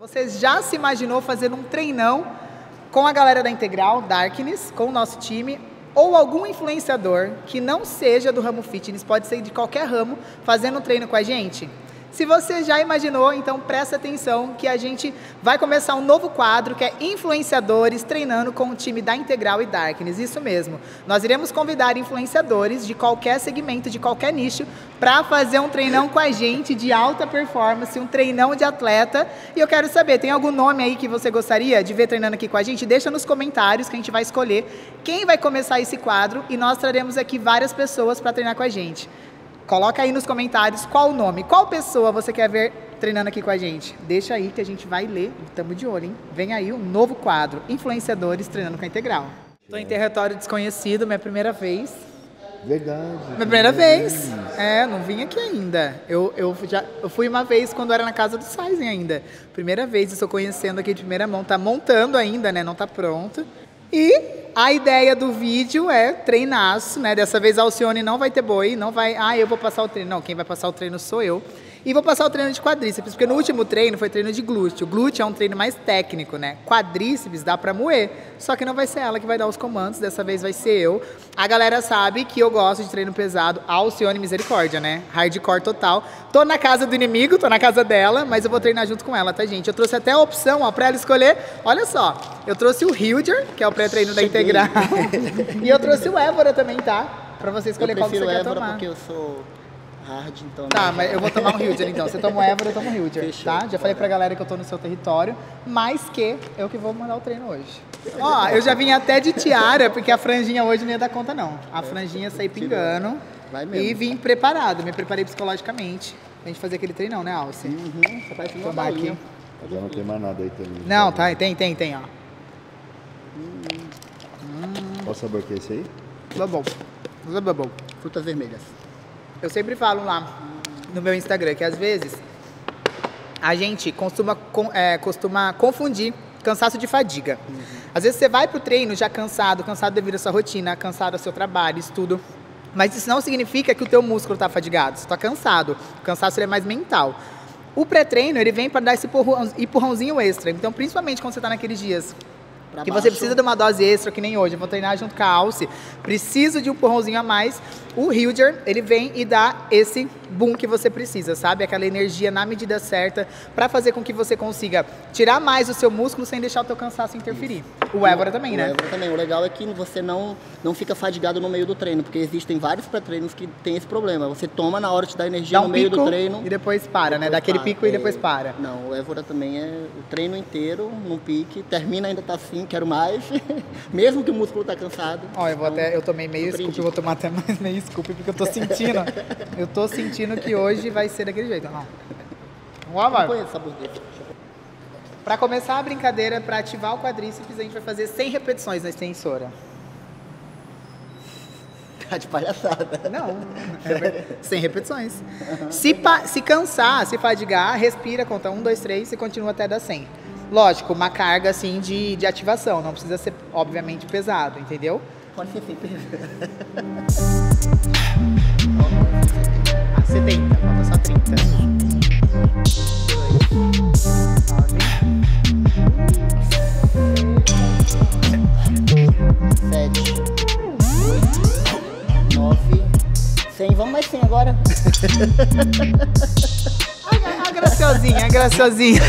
Você já se imaginou fazendo um treinão com a galera da Integral, Darkness, com o nosso time, ou algum influenciador que não seja do ramo fitness, pode ser de qualquer ramo, fazendo um treino com a gente? Se você já imaginou, então presta atenção que a gente vai começar um novo quadro que é influenciadores treinando com o time da Integral e Darkness, isso mesmo. Nós iremos convidar influenciadores de qualquer segmento, de qualquer nicho, para fazer um treinão com a gente de alta performance, um treinão de atleta. E eu quero saber, tem algum nome aí que você gostaria de ver treinando aqui com a gente? Deixa nos comentários que a gente vai escolher quem vai começar esse quadro e nós traremos aqui várias pessoas para treinar com a gente. Coloca aí nos comentários qual o nome, qual pessoa você quer ver treinando aqui com a gente. Deixa aí que a gente vai ler, estamos de olho, hein? Vem aí um novo quadro, influenciadores treinando com a Integral. Estou em território desconhecido, minha primeira vez. Verdade. Minha primeira vez. É, não vim aqui ainda. Eu fui uma vez quando era na casa do Saizen ainda. Primeira vez, estou conhecendo aqui de primeira mão. Tá montando ainda, né? Não tá pronto. E a ideia do vídeo é treinaço, né? Dessa vez a Alcione não vai ter boi, não vai... Ah, eu vou passar o treino. Não, quem vai passar o treino sou eu. E vou passar o treino de quadríceps, porque no último treino foi treino de glúteo. Glúteo é um treino mais técnico, né? Quadríceps dá pra moer, só que não vai ser ela que vai dar os comandos, dessa vez vai ser eu. A galera sabe que eu gosto de treino pesado, Alcione misericórdia, né? Hardcore total. Tô na casa do inimigo, tô na casa dela, mas eu vou treinar junto com ela, tá, gente? Eu trouxe até a opção, ó, pra ela escolher. Olha só, eu trouxe o Hilger, que é o pré-treino da Integral. E eu trouxe o Évora também, tá? Pra você escolher qual que você quer tomar. Porque eu sou hard, então... Tá, mas eu vou tomar um Hilger então. Você toma o Évora, eu tomo o Hilger, Fechou, tá? Já falei pra galera que eu tô no seu território, mas que eu que vou mandar o treino hoje. Ó, eu já vim até de tiara, porque a franjinha hoje não ia dar conta, não. A franjinha saí pingando. Vai mesmo. E vim preparado, me preparei psicologicamente pra gente fazer aquele treinão, né, Alce? Você faz uma Tomar aqui. Já não tem mais nada aí também. Não, tá, tem, ó. Qual sabor que é esse aí? Bubble. Frutas vermelhas. Eu sempre falo lá no meu Instagram que às vezes a gente costuma confundir cansaço de fadiga. Às vezes você vai pro treino já cansado devido à sua rotina, cansado ao seu trabalho, estudo. Mas isso não significa que o teu músculo está fadigado, você está cansado. O cansaço ele é mais mental. O pré-treino ele vem para dar esse empurrãozinho extra. Então, principalmente quando você está naqueles dias que você precisa de uma dose extra, que nem hoje, eu vou treinar junto com a Alce, preciso de um empurrãozinho a mais, o Hilger, ele vem e dá esse boom que você precisa, sabe? Aquela energia na medida certa, para fazer com que você consiga tirar mais o seu músculo sem deixar o teu cansaço interferir. O Évora também, né? O Évora também. O legal é que você não fica fadigado no meio do treino, porque existem vários pré-treinos que tem esse problema. Você toma na hora de dar energia no meio do treino. E depois para, né? Dá aquele pico e depois para. Não, o Évora também é o treino inteiro, num pique, termina ainda tá assim, quero mais, mesmo que o músculo tá cansado. Ó, eu tomei meio scoop, eu vou tomar até mais meio scoop, porque eu tô sentindo que hoje vai ser daquele jeito. Vamos lá, vai. Pra começar a brincadeira, pra ativar o quadríceps, a gente vai fazer 100 repetições na extensora. Tá de palhaçada. Não, 100 repetições. Se cansar, se fadigar, respira, conta 1, 2, 3 e continua até dar 100. Lógico, uma carga assim de ativação, não precisa ser, obviamente, pesado, entendeu? Pode ser sim. 70, falta só 30. 7, 9, 100. Vamos mais 100 agora. A graciosinha.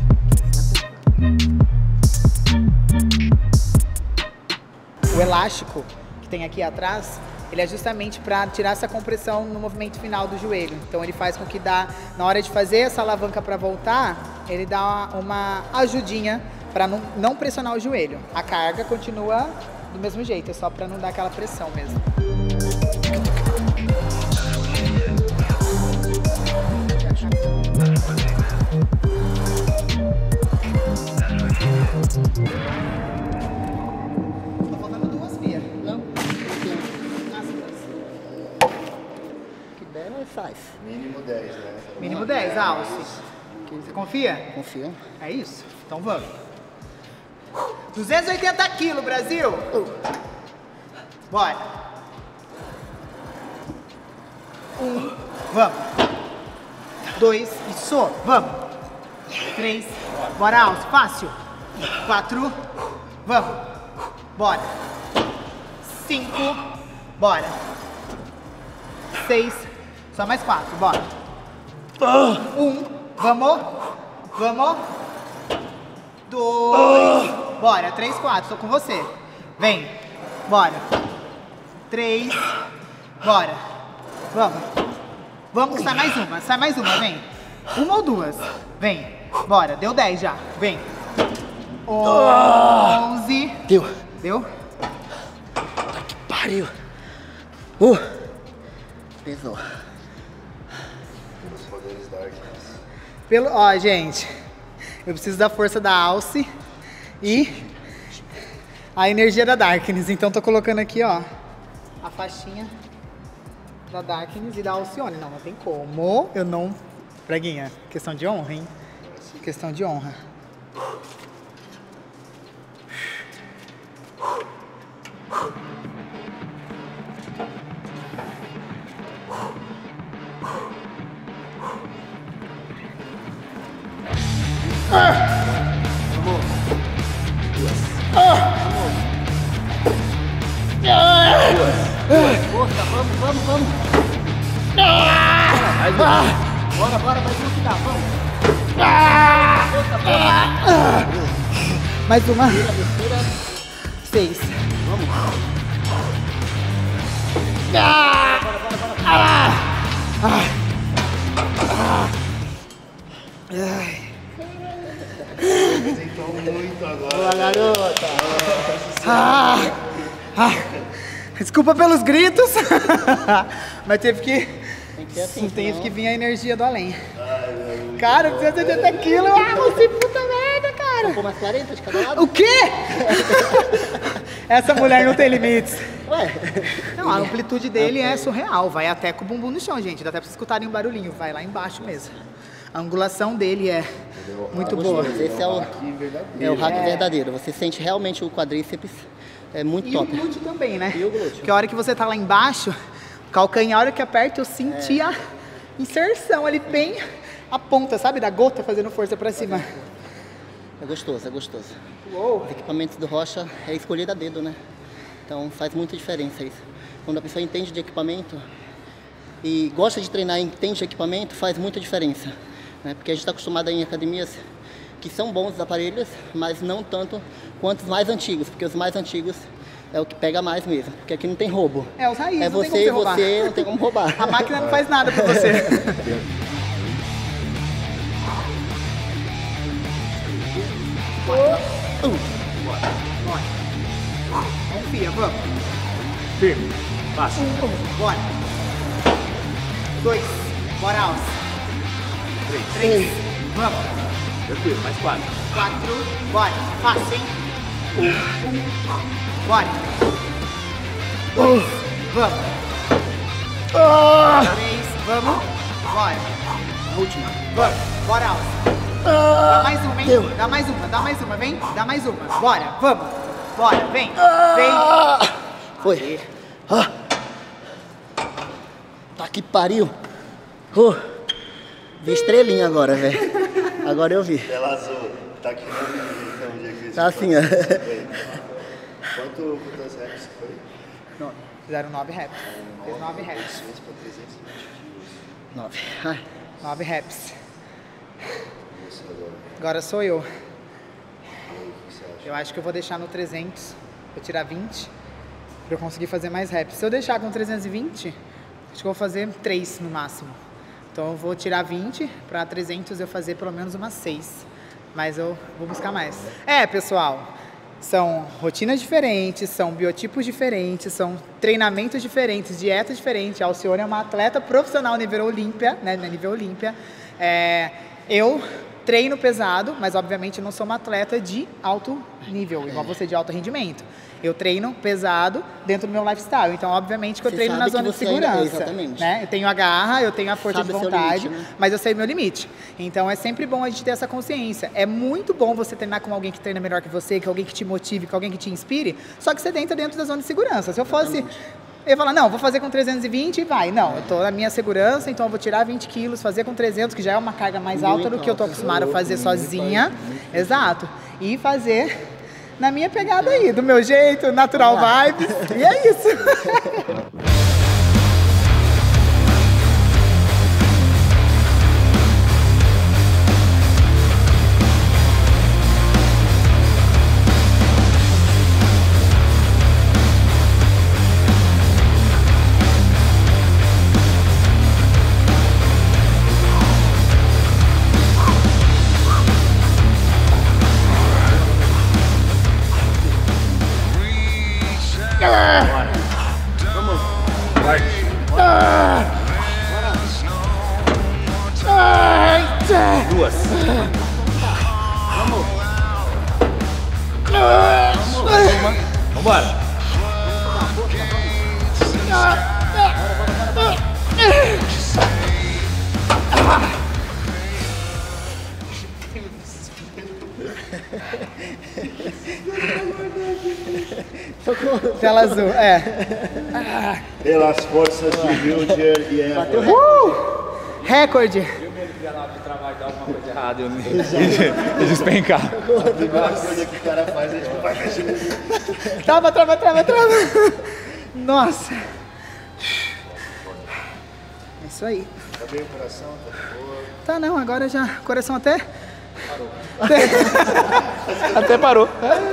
O elástico que tem aqui atrás, ele é justamente para tirar essa compressão no movimento final do joelho. Então ele faz com que na hora de fazer essa alavanca para voltar, ele dá uma ajudinha para não pressionar o joelho. A carga continua do mesmo jeito, é só para não dar aquela pressão mesmo. Faz. Mínimo 10, né? Mínimo 10, Alce. Você confia? Confio. É isso? Então vamos. 280 quilos, Brasil! Bora! 1, vamos! 2, isso, vamos! 3, bora, Alce, fácil. 4, vamos. Bora. 5, bora. 6, só mais 4, bora. 1, vamos. Vamos. 2, bora. 3, 4, tô com você. Vem, bora. 3, bora. Vamos. Vamos que sai mais uma, vem. 1 ou 2, vem. Bora, deu 10 já, vem. 11. Deu. Deu? Que pariu. Pesou. Os poderes Darkness. Ó, gente, eu preciso da força da Alce e a energia da Darkness. Então tô colocando aqui, ó, a faixinha da Darkness e da Alcione. Não tem como eu não... Braguinha, questão de honra, hein? Questão de honra. Força, vamos. Bora, mais um que dá, vamos. Mais uma. Respira. 6. Vamos. Tentou muito agora. Boa, garota. Desculpa pelos gritos, mas teve que Assim, teve que vir a energia do além. Cara, 280 quilos, você puta merda, cara. Vou pôr mais 40 de cada lado? O quê? Essa mulher não tem limites. Ué? Não, a amplitude dele é surreal, vai até com o bumbum no chão, gente. Dá até pra vocês escutarem um barulhinho, vai lá embaixo mesmo. A angulação dele é muito boa. Esse é o hack verdadeiro. Você sente realmente o quadríceps, é muito E top. o glúteo também, né? E o glúteo. Porque a hora que você tá lá embaixo, o calcanhar, a hora que aperta, eu senti a inserção ali bem a ponta, sabe? Da gota fazendo força pra cima. É gostoso, é gostoso. Uou. Os equipamentos do Rocha é escolhido a dedo, né? Então faz muita diferença isso. Quando a pessoa entende de equipamento e gosta de treinar e entende de equipamento, faz muita diferença. Né? Porque a gente está acostumado a ir em academias que são bons os aparelhos, mas não tanto quanto os mais antigos, porque os mais antigos é o que pega mais mesmo, porque aqui não tem roubo. É, os raízes, é não tem como você roubar. você não tem como roubar. A máquina não faz nada pra você. Confia, vamos. Firme. Fácil. Bora. 2. Bora, Alce. 3. Vamos. Tranquilo, mais 4. 4. Bora. Fácil, hein? 1. Bora. 2. Vamos. 3. Vamos. Bora. Última. Vamos. Bora, Alce. Dá mais uma, hein? Deu. Dá mais uma, vem. Dá mais uma. Bora, vamos. Bora, vem. Vem. Foi. Tá que pariu. Vi estrelinha agora, velho. Agora eu vi. Tela azul. Tá aqui no vídeo, então, o dia que Tá assim, ó. Quantas reps foi? Fizeram 9 reps. Fez 9 reps. 9. Ai. 9 reps. Agora sou eu. Eu acho que eu vou deixar no 300. Vou tirar 20. Pra eu conseguir fazer mais reps. Se eu deixar com 320, acho que eu vou fazer 3 no máximo. Então eu vou tirar 20 para 300 eu fazer pelo menos umas 6. Mas eu vou buscar mais. É, pessoal, são rotinas diferentes, são biotipos diferentes, são treinamentos diferentes, dieta diferente. A Alcione é uma atleta profissional nível Olímpia, né? Nível Olímpia. Eu treino pesado, mas obviamente não sou uma atleta de alto nível, igual você de alto rendimento. Eu treino pesado dentro do meu lifestyle, então obviamente que eu Você treino na sabe que zona de você ainda- segurança. exatamente. Né? Eu tenho a garra, eu tenho a força Sabe de o seu vontade, limite, né? mas eu sei o meu limite. Então é sempre bom a gente ter essa consciência. É muito bom você treinar com alguém que treina melhor que você, que alguém que te motive, que alguém que te inspire, só que você entra dentro da zona de segurança. Se eu fosse Ele fala, não, vou fazer com 320 e vai. Não, eu tô na minha segurança, então eu vou tirar 20 quilos, fazer com 300, que já é uma carga mais alta do que eu tô acostumada a fazer sozinha. Exato. E fazer na minha pegada aí, do meu jeito, natural vibes. E é isso. Duas. Vambora. Tela azul, Pelas forças de Wilder e Eva. Recorde. Eu mesmo que na hora de trabalho dar alguma coisa errada, eu me despencar. A primeira coisa que o cara faz é tipo, vai mexer. Trava. Nossa. É isso aí. Tá bem o coração, tá de boa. Tá não, agora já, coração até... Até parou.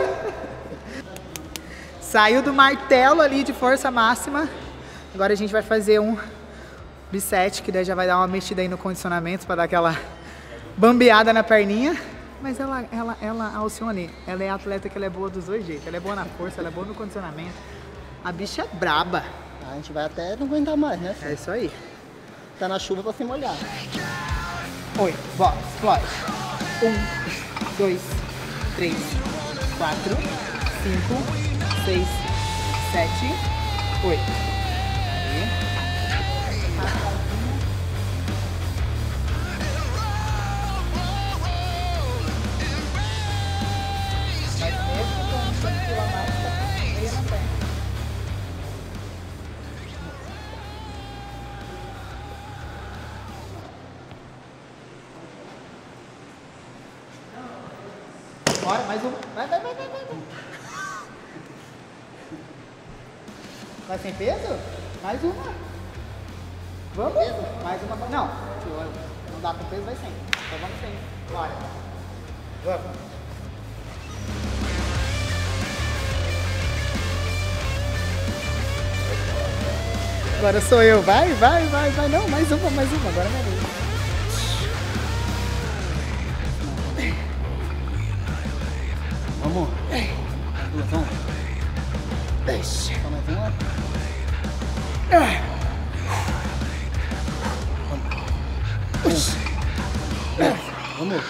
Saiu do martelo ali de força máxima. Agora a gente vai fazer um bisete, que daí já vai dar uma mexida aí no condicionamento para dar aquela bambeada na perninha. Mas ela Alcione, ela é atleta que ela é boa dos dois jeitos. Ela é boa na força, ela é boa no condicionamento. A bicha é braba. A gente vai até não aguentar mais, né? É isso aí. Tá na chuva pra se molhar. Oi, bora, explode. 1, 2, 3, 4, 5, 6, 7, 8. Bora, mais uma. Vai. Vai sem peso? Mais uma. Vamos? Mais uma. Não, não dá com peso, vai sem. Então vamos sem. Bora. Vamos. Agora sou eu. Vai. Não, mais uma. Agora é minha vez. Vamos. Duas, vamos. Deixa. Só mais uma. Vamos.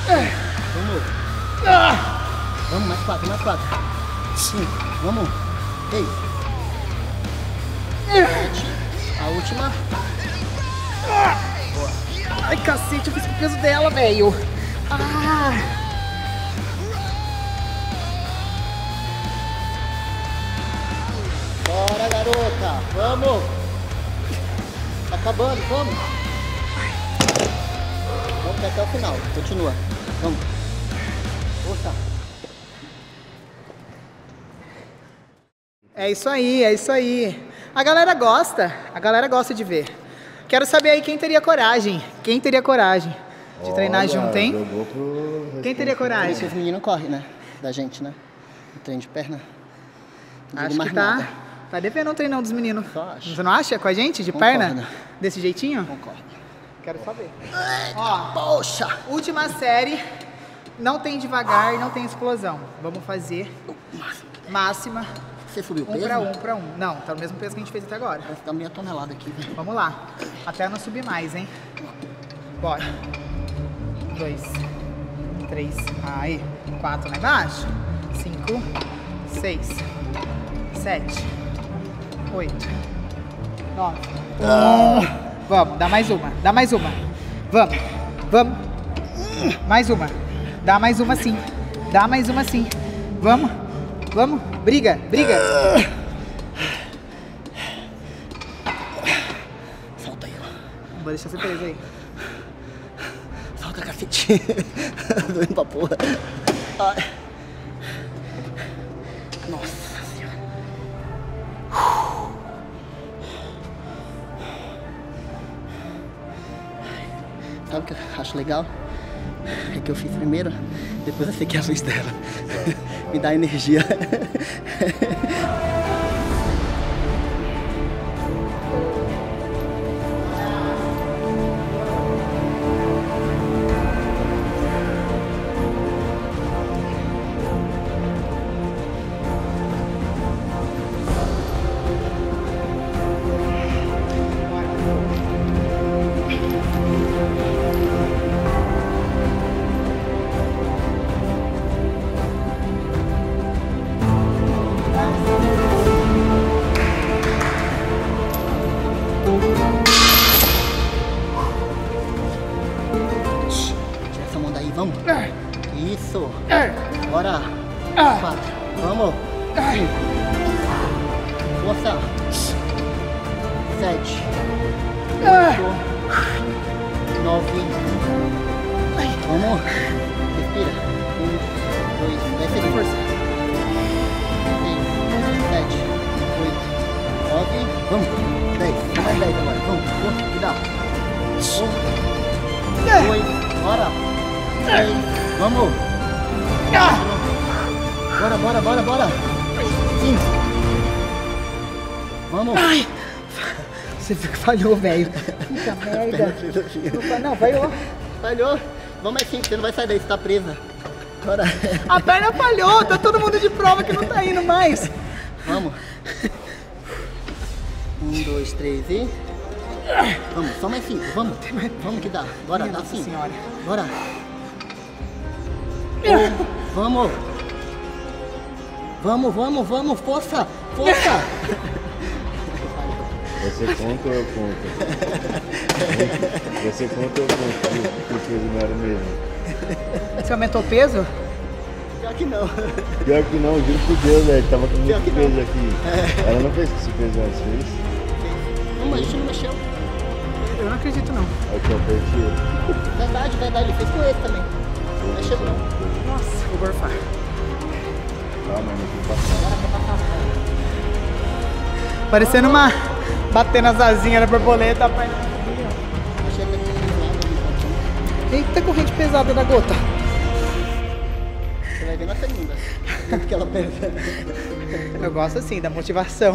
Vamos, mais quatro. 5. Vamos. 6. 7. A última. Ai, cacete, eu fiz com o peso dela, velho. Bora, garota. Vamos. Tá acabando, vamos. Vamos até o final. Continua. Vamos. Força. É isso aí. A galera gosta de ver. Quero saber aí quem teria coragem de treinar junto, hein? Quem teria coragem? Esses meninos correm, né? Da gente, né? O treino de perna. Não digo Acho mais que tá. nada. Tá devendo um treinão dos meninos. Só acho. Você não acha? Com a gente, de Concordo. perna? Desse jeitinho? Concordo. Quero saber. Ó, Poxa! última série. Não tem devagar, não tem explosão. Vamos fazer máxima. Você subiu o 1 peso? pra 1. Não, tá no mesmo peso que a gente fez até agora. Vai ficar meia tonelada aqui, velho. Vamos lá. Até não subir mais, hein? Bora. 2, 3, aí. 4 lá embaixo. 5, 6, 7, 8, 9. Vamos, dá mais uma. Vamos. Mais uma. Dá mais uma sim. Vamos. Briga. vou deixar você preso aí. Solta, cacete. Doendo pra porra. Ai. Nossa senhora. Sabe o que eu acho legal? É que eu fiz primeiro, depois eu sei que é a vez dela. Me dá energia. Tira essa mão daí, vamos. Isso. Bora. 4. Vamos. 5. Força. 7. 8. 9. Vamos. Respira. 1, 2, 10 segundos. Força. 6, 7, 8, 9. Vamos. 10. Mais 10 agora. Vamos. Força. Que dá. 2. Bora. 3. Vamos. Bora. 5. Vamos. Ai! Você falhou, velho. Puta merda. Não, falhou. Falhou. Vamos mais 5, você não vai sair daí, você tá presa. Bora. A perna falhou, tá todo mundo de prova que não tá indo mais. Vamos. 1, 2, 3 e... Vamos, só mais 5, vamos. Vamos que dá. Bora, dá 5. Senhora. Bora. Vamos. Vamos, força. Você conta ou eu conto? Você conta ou eu conto? Que o peso não era o mesmo. Você aumentou o peso? Pior que não. Pior que não, juro por Deus, velho. Tava com Pior que muito não. peso aqui. Ela não fez com esse peso antes, fez? Não, mas a gente não mexeu. Eu não acredito, não. Aqui, ó, pertinho. Verdade, ele fez com ele também. Não mexeu não. Nossa, vou borfar. Calma, não tem que passar. Parecendo uma... Batendo as asinhas da borboleta, a perna... Achei que ele tinha Eita, corrente pesada da gota. Você vai ver na segunda. Porque ela pesa. Eu gosto assim, da motivação.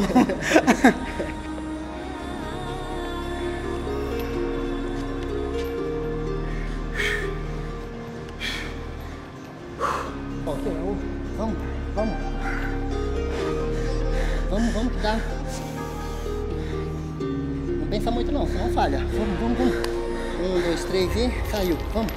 Vamos que dá. Não pensa muito não, senão falha. Vamos. 1, 2, 3 e saiu. Vamos.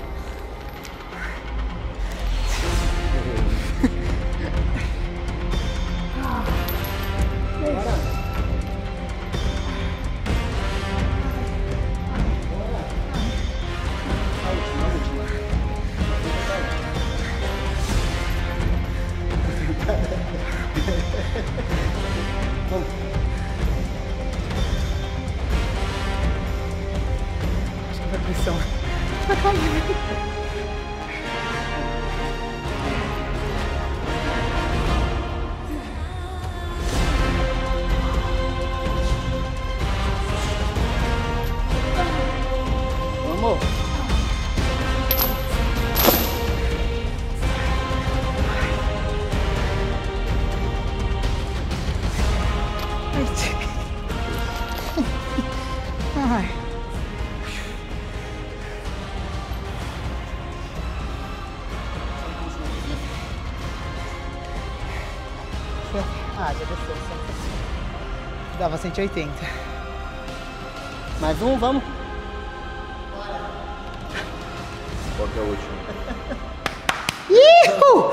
Acho que vai pressão. Vai cair. Vamos. Ai. Ah, já desceu. Dava 180. Mais um, vamos. Qual que é o último? Ihu!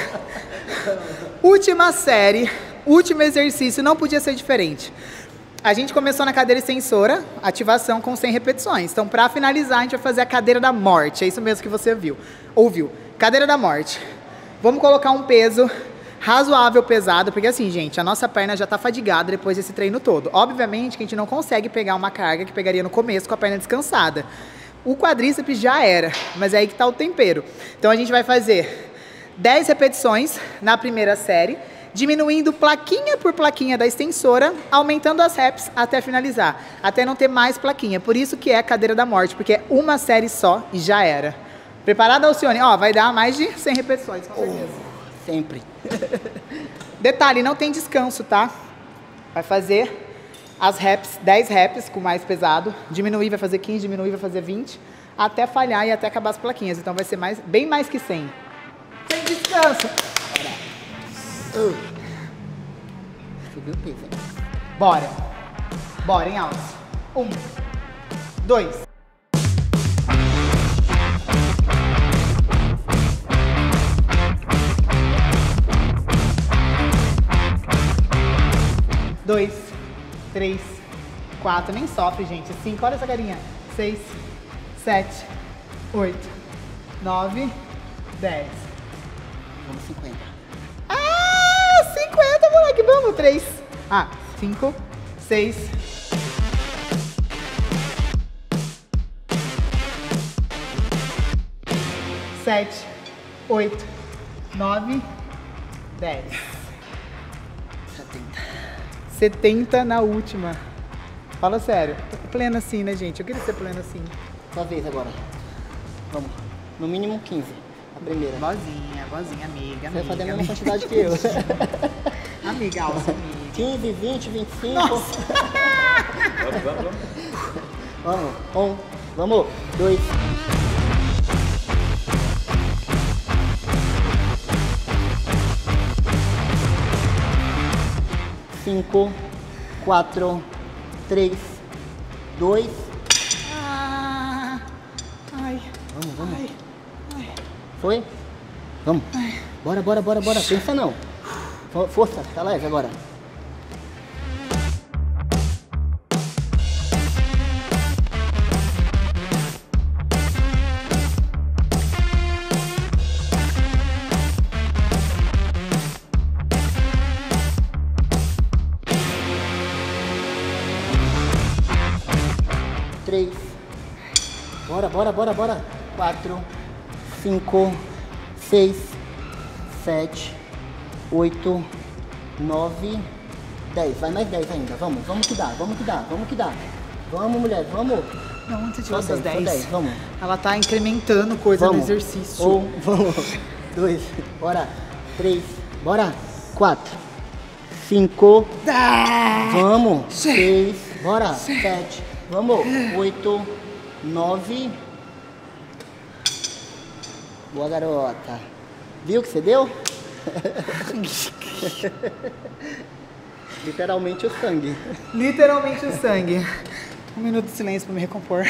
Última série, último exercício, não podia ser diferente. A gente começou na cadeira extensora, ativação com 100 repetições. Então, para finalizar, a gente vai fazer a cadeira da morte. É isso mesmo que você ouviu. Cadeira da morte. Vamos colocar um peso razoável pesado, porque assim, gente, a nossa perna já tá fadigada depois desse treino todo. Obviamente que a gente não consegue pegar uma carga que pegaria no começo com a perna descansada. O quadríceps já era, mas é aí que tá o tempero. Então a gente vai fazer 10 repetições na primeira série, diminuindo plaquinha por plaquinha da extensora, aumentando as reps até finalizar, até não ter mais plaquinha. Por isso que é a cadeira da morte, porque é uma série só e já era. Preparada, Alcione? Ó, vai dar mais de 100 repetições, com certeza. Sempre. Detalhe, não tem descanso, tá? Vai fazer as reps, 10 reps com mais pesado, diminuir, vai fazer 15, diminuir, vai fazer 20, até falhar e até acabar as plaquinhas. Então vai ser bem mais que 100. Sem descanso. Subiu o peso, hein? Bora. Bora, hein, Alves? 1, 2. Dois, 3, 4, nem sofre, gente. 5, olha essa carinha. 6, 7, 8, 9, 10. Vamos 50. Ah, 50, moleque, vamos. 3, 5, 6, 7, 8, 9, 10. 70 na última. Fala sério. Pleno assim, né, gente? Eu queria ser pleno assim. Sua vez agora. Vamos. No mínimo 15. A primeira. Vozinha, amiga. Você vai fazer a mesma amiga. quantidade que eu. Amiga, Alça, amiga. 15, 20, 25. Nossa. Vamos. 1. Vamos. 2. 5, 4, 3, 2. Ai. Vamos. Ai. Foi? Vamos. Bora. Pensa não. Força, tá leve agora. Bora. 4, 5, 6, 7, 8, 9, 10. Vai mais 10 ainda. Vamos que dá. Vamos, mulher, vamos. Não, onde você tirou Só essas 10? Vamos. Ela tá incrementando coisa no exercício. Vamos. 2, bora. 3, bora. 4, 5, vamos. 6, bora. 7, vamos. 8, 9. Boa, garota. Viu que você deu? Literalmente o sangue. Literalmente o sangue. 1 minuto de silêncio pra me recompor.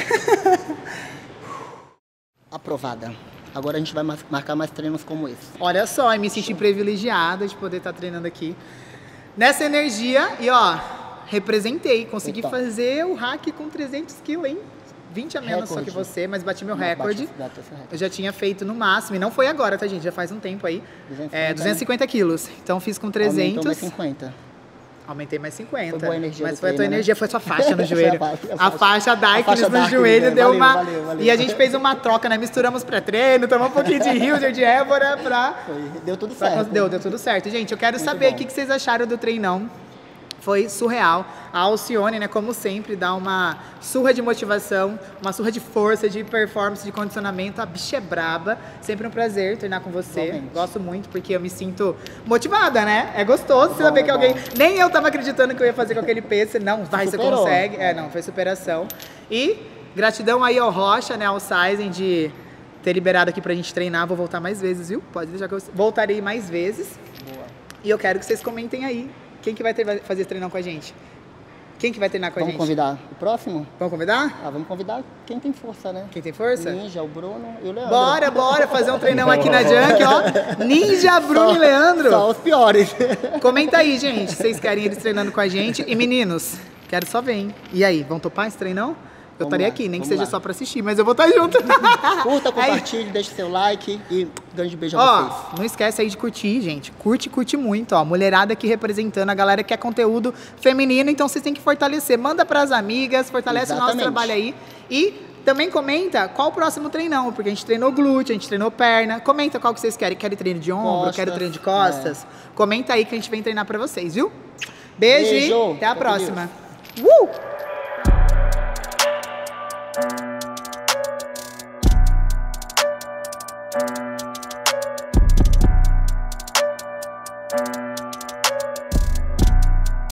Aprovada. Agora a gente vai marcar mais treinos como esse. Olha só, eu me senti privilegiada de poder estar treinando aqui nessa energia e ó, representei, consegui fazer o hack com 300 kg, hein? 20 a menos só que você, mas bati meu recorde. Eu já tinha feito no máximo, e não foi agora, tá, gente? Já faz um tempo aí. 250 quilos. Então fiz com 300. Aumentou mais 50. Aumentei mais 50. Foi boa a energia mas do foi a tua treino, energia, né? foi a sua faixa no joelho. A faixa Darkness faixa no Darkness, joelho deu valeu, uma. valeu. E a gente fez uma troca, né? Misturamos pré-treino, tomamos um pouquinho de Hilder, de Évora pra. Deu tudo certo. Deu tudo certo. Gente, eu quero saber o que vocês acharam do treinão. Foi surreal. A Alcione, né, como sempre, dá uma surra de motivação, uma surra de força, de performance, de condicionamento. A bicha é braba. Sempre um prazer treinar com você. Realmente. Gosto muito, porque eu me sinto motivada, né? É gostoso você saber que alguém... Nem eu tava acreditando que eu ia fazer com aquele peso. Não, vai, você consegue. Não, foi superação. E gratidão aí ao Rocha, né, ao Saizen, de ter liberado aqui pra gente treinar. Vou voltar mais vezes, viu? Pode deixar que eu voltarei mais vezes. Boa. E eu quero que vocês comentem aí. Quem que vai fazer treinão com a gente? Quem que vai treinar com a gente? Vamos convidar o próximo? Vamos convidar? Vamos convidar quem tem força, né? Quem tem força? O Ninja, o Bruno e o Leandro. Bora fazer um treinão aqui na Junk, ó. Ninja, Bruno e Leandro. Só os piores. Comenta aí, gente, se vocês querem eles treinando com a gente. E meninos, quero só ver, hein? E aí, vão topar esse treinão? eu estaria lá, aqui, nem que vamos seja lá. só pra assistir, mas eu vou estar junto. Curta, compartilhe, deixe seu like e grande beijo a vocês. Ó, não esquece aí de curtir, gente. Curte muito, ó. Mulherada aqui representando, a galera que quer conteúdo feminino, então vocês têm que fortalecer. Manda pras amigas, fortalece o nosso Exatamente. trabalho aí. E também comenta qual o próximo treinão, porque a gente treinou glúteo, a gente treinou perna. Comenta qual que vocês querem. Querem treino de ombro, Costas, querem treino de costas? Comenta aí que a gente vem treinar pra vocês, viu? Beijo, Beijo. e até a Fica com próxima.